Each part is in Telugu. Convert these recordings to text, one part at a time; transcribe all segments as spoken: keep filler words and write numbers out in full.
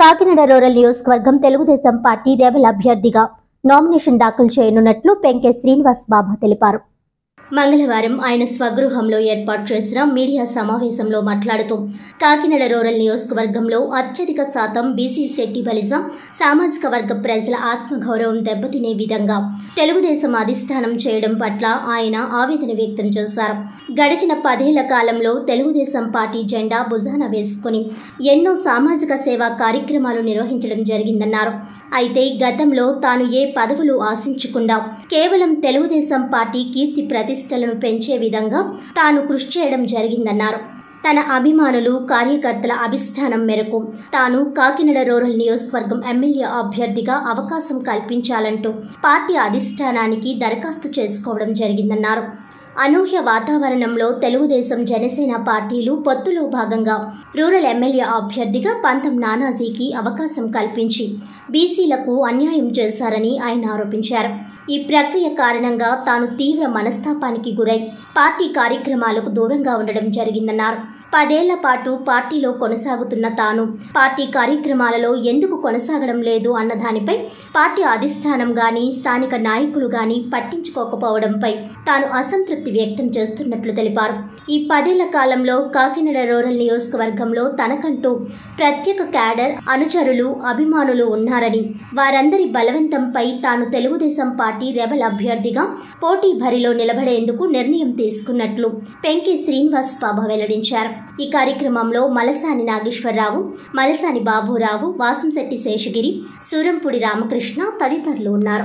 కాకినాడ రూరల్ నియోజకవర్గం తెలుగుదేశం పార్టీ రెబెల్ అభ్యర్థిగా నామినేషన్ దాఖలు చేయనున్నట్లు పెంకే శ్రీనివాస్ బాబు తెలిపారు. మంగళవారం ఆయన స్వగృహంలో ఏర్పాటు చేసిన మీడియా సమావేశంలో మాట్లాడుతూ కాకినాడ రూరల్ నియోజకవర్గంలో అత్యధిక శాతం బీసీ శెట్టి బలిజం సామాజిక వర్గ ప్రజల ఆత్మగౌరవం దెబ్బతినే విధంగా తెలుగుదేశం అధిష్టానం చేయడం పట్ల ఆయన ఆవేదన వ్యక్తం చేశారు. గడిచిన పదేళ్ల కాలంలో తెలుగుదేశం పార్టీ జెండా భుజాన వేసుకుని ఎన్నో సామాజిక సేవా కార్యక్రమాలు నిర్వహించడం జరిగిందన్నారు. అయితే గతంలో తాను ఏ పదవులు ఆశించకుండా కేవలం తెలుగుదేశం పార్టీ కీర్తి ప్రతిష్టలను పెంచే విధంగా తాను కృషి చేయడం జరిగిందన్నారు. తన అభిమానులు కార్యకర్తల అభిష్టానం మేరకు తాను కాకినాడ రూరల్ నియోజకవర్గం ఎమ్మెల్యే అభ్యర్థిగా అవకాశం కల్పించాలంటూ పార్టీ అధిష్టానానికి దరఖాస్తు చేసుకోవడం జరిగిందన్నారు. అనూహ్య వాతావరణంలో తెలుగుదేశం జనసేన పార్టీలు పొత్తులో భాగంగా రూరల్ ఎమ్మెల్యే అభ్యర్థిగా పంతం నానాజీకి అవకాశం కల్పించి బీసీలకు అన్యాయం చేశారని ఆయన ఆరోపించారు. ఈ ప్రక్రియ కారణంగా తాను తీవ్ర మనస్తాపానికి గురై పార్టీ కార్యక్రమాలకు దూరంగా ఉండడం జరిగిందన్నారు. పదేళ్ల పాటు పార్టీలో కొనసాగుతున్న తాను పార్టీ కార్యక్రమాలలో ఎందుకు కొనసాగడం లేదు అన్న దానిపై పార్టీ అధిష్టానం గాని స్థానిక నాయకులు గాని పట్టించుకోకపోవడంపై తాను అసంతృప్తి వ్యక్తం చేస్తున్నట్లు తెలిపారు. ఈ పదేళ్ల కాలంలో కాకినాడ రూరల్ నియోజకవర్గంలో తనకంటూ ప్రత్యేక క్యాడర్ అనుచరులు అభిమానులు ఉన్నారని వారందరి బలవంతంపై తాను తెలుగుదేశం పార్టీ రెబెల్ అభ్యర్థిగా పోటీ బరిలో నిలబడేందుకు నిర్ణయం తీసుకున్నట్లు పెంకే శ్రీనివాస్ బాబు వెల్లడించారు. ఈ కార్యక్రమంలో మలసాని నాగేశ్వరరావు, మలసాని బాబురావు, వాసంశెట్టి శేషగిరి, సూరంపూడి రామకృష్ణ తదితరులు ఉన్నారు.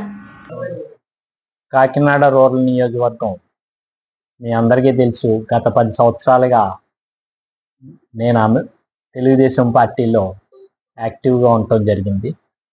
కాకినాడ రూరల్ నియోజకవర్గం మీ అందరికీ తెలుసు. గత పది సంవత్సరాలుగా నేను ఆమె తెలుగుదేశం పార్టీలో యాక్టివ్గా ఉండటం జరిగింది.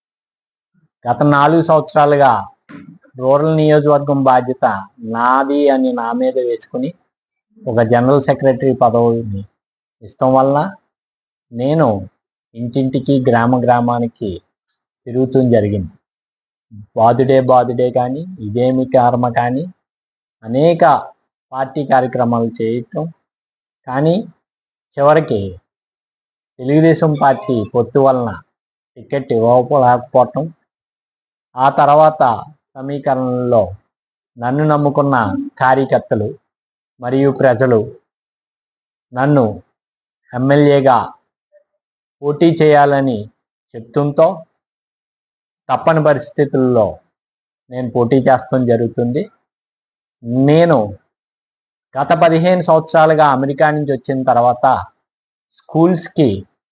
గత నాలుగు సంవత్సరాలుగా రూరల్ నియోజకవర్గం బాధ్యత నాది అని నా మీద వేసుకుని ఒక జనరల్ సెక్రటరీ పదవిని ఇష్టం వలన నేను ఇంటింటికి గ్రామ గ్రామానికి తిరుగుతూ జరిగింది. బాదుడే బాదుడే కానీ ఇదేమి కర్మ కానీ అనేక పార్టీ కార్యక్రమాలు చేయటం, కానీ చివరికి తెలుగుదేశం పార్టీ పొత్తు వలన టికెట్ ఇవ్వకపోవటం, ఆ తర్వాత సమీకరణలో నన్ను నమ్ముకున్న కార్యకర్తలు మరియు ప్రజలు నన్ను ఎమ్మెల్యేగా పోటీ చేయాలని చెప్తుంతో తప్పని పరిస్థితుల్లో నేను పోటీ చేస్తాం జరుగుతుంది. నేను గత పదిహేను సంవత్సరాలుగా అమెరికా నుంచి వచ్చిన తర్వాత స్కూల్స్కి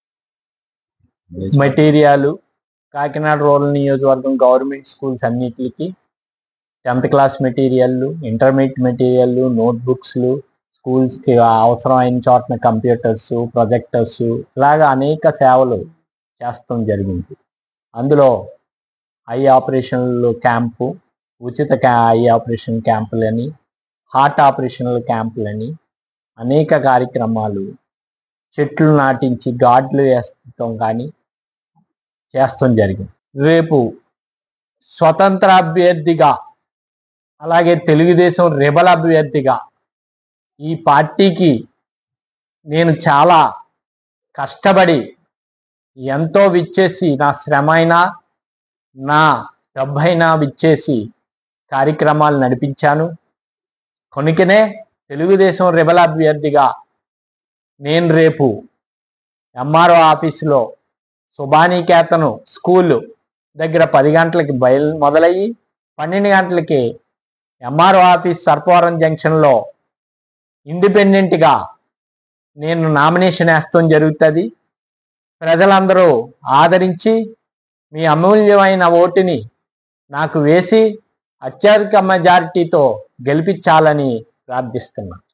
మెటీరియల్ కాకినాడ రూరల్ నియోజకవర్గం గవర్నమెంట్ స్కూల్స్ అన్నిటికి tenth class material, intermediate material, నోట్బుక్స్లు, స్కూల్స్కి అవసరమైన చోట్ల కంప్యూటర్స్, ప్రొజెక్టర్స్, ఇలాగా అనేక సేవలు చేస్తాం జరిగింది. అందులో ఐ ఆపరేషన్లు క్యాంపు, ఉచిత క్యా ఐ ఆపరేషన్ క్యాంపులని, హార్ట్ ఆపరేషన్ల క్యాంపులని అనేక కార్యక్రమాలు, చెట్లు నాటించి గార్డులు వేస్తాం కానీ చేస్తాం జరిగింది. రేపు స్వతంత్ర అభ్యర్థిగా అలాగే తెలుగుదేశం రెబెల్ అభ్యర్థిగా ఈ పార్టీకి నేను చాలా కష్టపడి ఎంతో విచ్చేసి నా శ్రమ అయినా నా డబ్బైనా విచ్చేసి కార్యక్రమాలు నడిపించాను. కొనుకనే తెలుగుదేశం రెబెల్ అభ్యర్థిగా నేను రేపు ఎంఆర్ఓ ఆఫీసులో సుభానికేతను స్కూల్ దగ్గర పది గంటలకి బయలు మొదలయ్యి పన్నెండు గంటలకి ఎంఆర్ఓ ఆఫీస్ సర్పవరం జంక్షన్లో ఇండిపెండెంట్గా నేను నామినేషన్ వేస్తాం జరుగుతుంది. ప్రజలందరూ ఆదరించి మీ అమూల్యమైన ఓటుని నాకు వేసి అత్యధిక మెజారిటీతో గెలిపించాలని ప్రార్థిస్తున్నాను.